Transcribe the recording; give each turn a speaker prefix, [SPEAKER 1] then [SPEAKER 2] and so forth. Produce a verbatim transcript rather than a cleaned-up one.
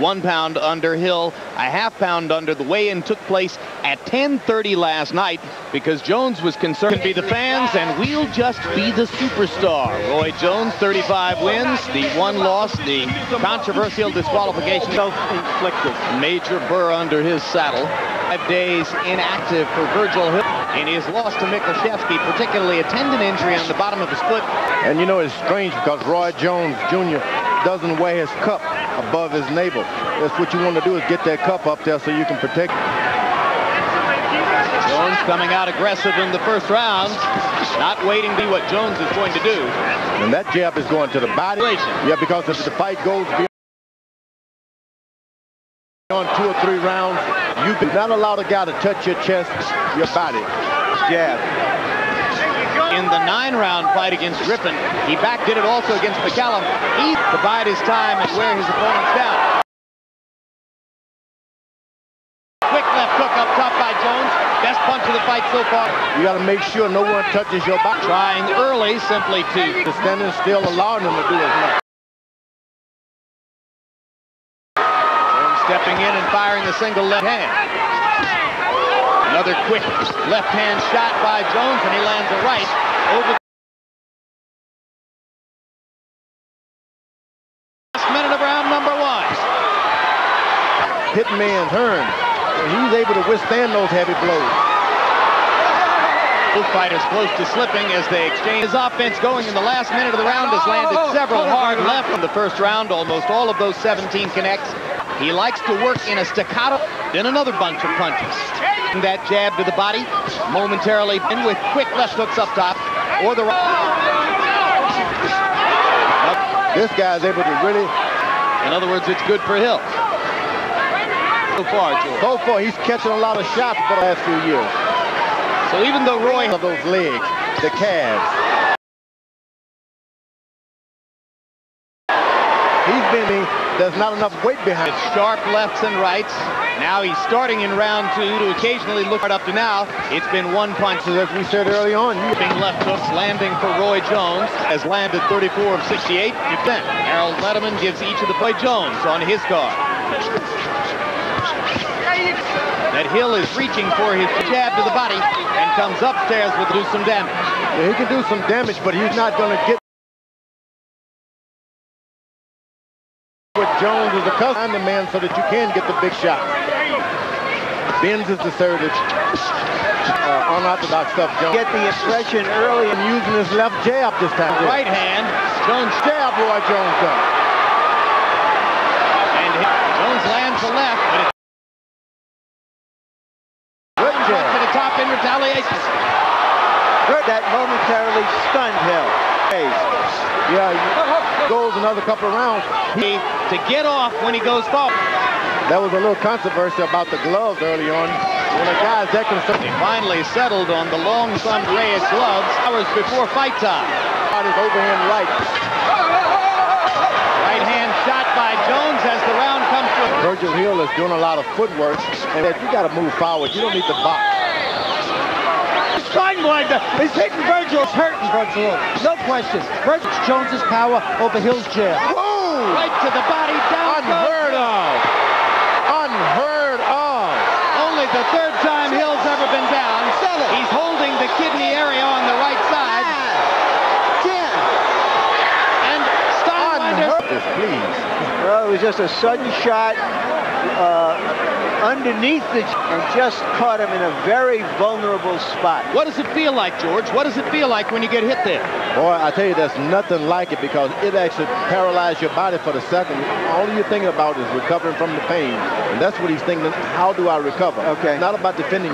[SPEAKER 1] one pound under. Hill a half pound under. The weigh-in took place at ten thirty last night because Jones was concerned to be the fans and we'll just be the superstar. Roy Jones, thirty-five wins, the one loss, the controversial disqualification. Self-inflicted. Major burr under his saddle. Five days inactive for Virgil Hill in his loss to Michalczewski, particularly a tendon injury on the bottom of his foot.
[SPEAKER 2] And you know, it's strange because Roy Jones Junior doesn't wear his cup above his navel. That's what you want to do, is get that cup up there so you can protect.
[SPEAKER 1] Jones coming out aggressive in the first round, not waiting to see what Jones is going to do.
[SPEAKER 2] And that jab is going to the body. Yeah, because if the fight goes on two or three rounds, you do not allow the guy to touch your chest, your body. Jab.
[SPEAKER 1] In the nine-round fight against Rippon, he back did it also against McCallum. He to bide his time and wear his opponents down. Quick left hook up top by Jones. Best punch of the fight so far.
[SPEAKER 2] You got to make sure no one touches your body.
[SPEAKER 1] Trying early simply to
[SPEAKER 2] standing still, allowing them to do as much.
[SPEAKER 1] Jones stepping in and firing the single left hand. Another quick left hand shot by Jones, and he lands a right over the last minute of round number one.
[SPEAKER 2] Hitman turn. He's able to withstand those heavy blows.
[SPEAKER 1] Both fighters close to slipping as they exchange. His offense going in the last minute of the round has landed several hard left in the first round. Almost all of those seventeen connects. He likes to work in a staccato, then another bunch of punches. That jab to the body, momentarily in with quick left hooks up top, or the right.
[SPEAKER 2] This guy's able to really...
[SPEAKER 1] In other words, it's good for Hill. So far, George.
[SPEAKER 2] So far, he's catching a lot of shots for the last few years.
[SPEAKER 1] So even though Roy...
[SPEAKER 2] Of those legs, the calves. He's been... There's not enough weight behind.
[SPEAKER 1] It's sharp lefts and rights. Now he's starting in round two to occasionally look right up to now. It's been one punch.
[SPEAKER 2] As we said early on,
[SPEAKER 1] Big left hooks landing for Roy Jones. Has landed thirty-four of sixty-eight. Harold Letterman gives each of the Roy Jones on his card. That Hill is reaching for his jab to the body and comes upstairs with do some damage.
[SPEAKER 2] Yeah, he can do some damage, but he's not going to get what Jones is accustomed to, man, so that you can get the big shot. Bends his asserted, uh, unorthodox stuff. Jones
[SPEAKER 3] get the impression early
[SPEAKER 2] in using his left jab this time.
[SPEAKER 1] Right hand, Jones
[SPEAKER 2] jab, Roy Jones does.
[SPEAKER 1] And Jones lands the left, but it's
[SPEAKER 2] good jab
[SPEAKER 1] to the top in retaliation.
[SPEAKER 3] Good. That momentarily stunned Hill.
[SPEAKER 2] Yeah, he goes another couple of rounds.
[SPEAKER 1] He, to get off when he goes forward.
[SPEAKER 2] That was a little controversy about the gloves early on. When a guy's that concerned.
[SPEAKER 1] They finally settled on the long Sun Reyes gloves hours before fight time.
[SPEAKER 2] On his overhand right.
[SPEAKER 1] Right hand shot by Jones as the round comes to.
[SPEAKER 2] Virgil Hill is doing a lot of footwork, and you got to move forward. You don't need to box.
[SPEAKER 3] He's hitting Virgil. It's hurting Virgil. No question. Virgil Jones's power over Hill's jab.
[SPEAKER 2] Whoa!
[SPEAKER 1] Right to the body, down.
[SPEAKER 2] Unheard of. Unheard of.
[SPEAKER 1] Only the third time Hill's ever been down. He's holding the kidney area on the right side.
[SPEAKER 3] Ten.
[SPEAKER 1] And Steinwinder's.
[SPEAKER 2] Please.
[SPEAKER 3] Well, it was just a sudden shot uh, underneath the and just caught him in a very vulnerable spot.
[SPEAKER 1] What does it feel like, George? What does it feel like when you get hit there?
[SPEAKER 2] Boy, I tell you, there's nothing like it because it actually paralyzes your body for the second. All you're thinking about is recovering from the pain. And that's what he's thinking, how do I recover?
[SPEAKER 3] Okay.
[SPEAKER 2] It's not about defending